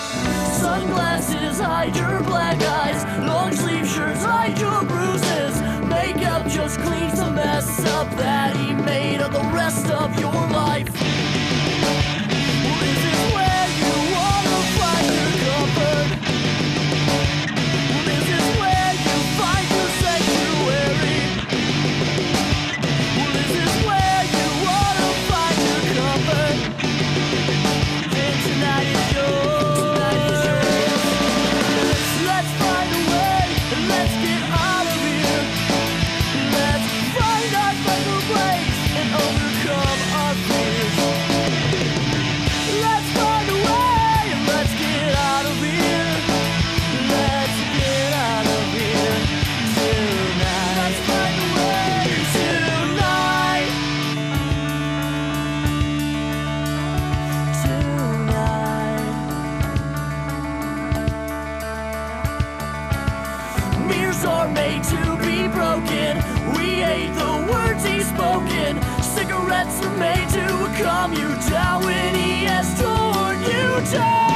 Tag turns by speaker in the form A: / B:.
A: Sunglasses hide your black eyes, long sleeve shirts hide your bruises. Makeup just cleans the mess up that he made of the rest of your life. Well, this is where you wanna find your comfort. Well, this is where you find your sanctuary. Well, this is where you wanna find your comfort. And tonight is yours. Tonight is yours. Let's find a way and let's get out of here. Let's find our special place and overcome our fears. Let's find a way and let's get out of here. Let's get out of here tonight. Let's find a way tonight. Tonight. Mirrors are made to be broken. We hate the words he's spoken. Cigarettes are made to calm you down when he has torn you down.